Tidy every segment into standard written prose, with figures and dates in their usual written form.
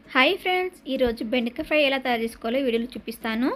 Hi friends, ఈరోజు బెండకాయ fry ఎలా తయారు చేసుకోవాలో వీడియోలో చూపిస్తాను.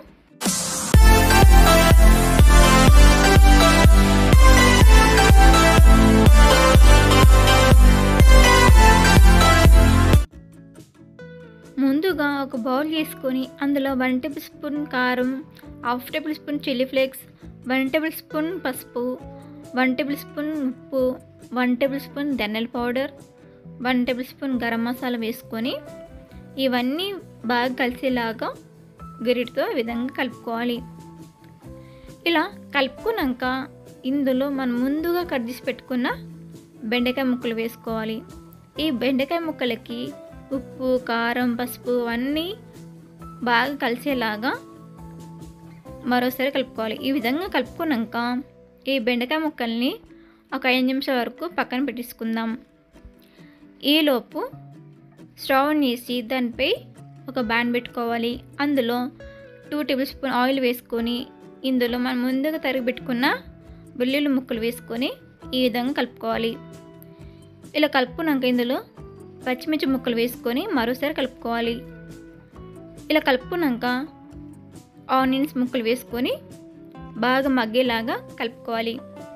ముందుగా ఒక బౌల్ తీసుకొని అందులో 1 టేబుల్ స్పూన్ కారం, 1/2 tablespoon chilli flakes, 1 tablespoon పసుపు, 1 టేబుల్ స్పూన్ ఉప్పు, 1 టేబుల్ స్పూన్ ధనియాల powder, 1 tablespoon garam masala వేసుకొని ఇవన్నీ బాగా కలిసేలాగా గరిటతో ఈ విధంగా కలుపుకోవాలి. ఇలా కలుపుకున్నాక ఇందులో మనం ముందుగా కట్ చేసి పెట్టుకున్న బెండకాయ ముక్కలు వేసుకోవాలి. ఈ బెండకాయ ముక్కలకి ఉప్పు, కారం, పసుపు అన్నీ బాగా కలిసేలాగా మరోసారి కలుపుకోవాలి. ఈ విధంగా కలుపుకున్నాక ఈ బెండకాయ ముక్కల్ని ఒక 5 నిమిషాల వరకు పక్కన పెట్టేసుకుందాం. ఈలోపు స్టవ్ వేసి దానిపై ఒక బాండ్ పెట్టుకోవాలి. అందులో 2 టేబుల్ స్పూన్ ఆయిల్ వేసుకొని ఇందులో మనం ముందుగా తరిగి పెట్టుకున్న వెల్లుల్లి ముక్కలు వేసుకొని ఈ విధంగా కలుపుకోవాలి. ఇలా కలుపుకున్నాక ఇందులో పచ్చిమిర్చి ముక్కలు వేసుకొని మరోసారి కలుపుకోవాలి. ఇలా కలుపుకున్నాక ఆనియన్స్ ముక్కలు వేసుకొని బాగా మగ్గేలాగా కలుపుకోవాలి.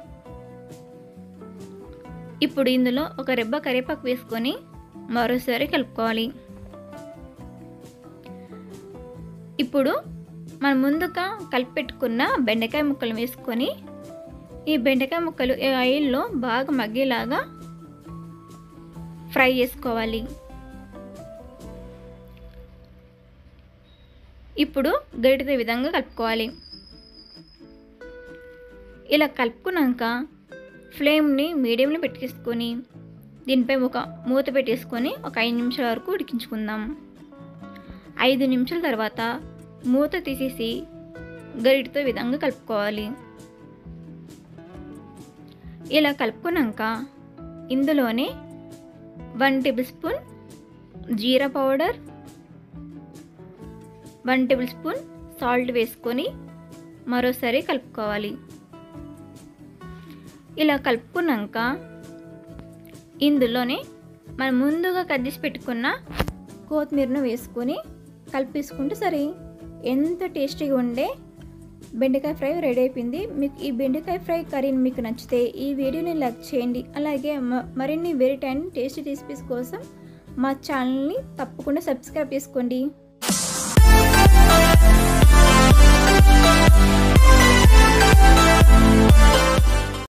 ఇప్పుడు ఇందులో ఒక రెబ్బ కరివేపాకు వేసుకొని మరోసారి కలుపుకోవాలి. ఇప్పుడు మనం ముందుగా కలిపి పెట్టుకున్న బెండకాయ ముక్కలు వేసుకొని ఈ బెండకాయ ముక్కలు ఈ ఆయిల్లో బాగా మగ్గేలాగా ఫ్రై చేసుకోవాలి. ఇప్పుడు గరిటెతో ఈ విధంగా కలుపుకోవాలి. ఇలా కలుపుకున్నాక ఫ్లేమ్ని మీడియంలో పెట్టేసుకొని దీనిపై ఒక మూత పెట్టేసుకొని ఒక 5 నిమిషాల వరకు ఉడికించుకుందాం. 5 నిమిషాల తర్వాత మూత తీసేసి గరిటెతో ఈ విధంగా కలుపుకోవాలి. ఇలా కలుపుకున్నాక ఇందులోనే 1 tablespoon jeera powder, 1 tablespoon salt వేసుకొని మరోసారి కలుపుకోవాలి. ఇలా కలుపుకున్నాక ఇందులోనే మనం ముందుగా కట్ చేసి పెట్టుకున్న కొత్తిమీరను వేసుకొని కలిపేసుకుంటే సరే ఎంత టేస్టీగా ఉండే బెండకాయ ఫ్రై రెడీ అయిపోయింది. మీకు ఈ బెండకాయ ఫ్రై కర్రీని మీకు నచ్చితే ఈ వీడియోని లైక్ చేయండి. అలాగే మరిన్ని వెరైటీ అండ్ టేస్టీ రెసిపీస్ కోసం మా ఛానల్ని తప్పకుండా సబ్స్క్రైబ్ చేసుకోండి.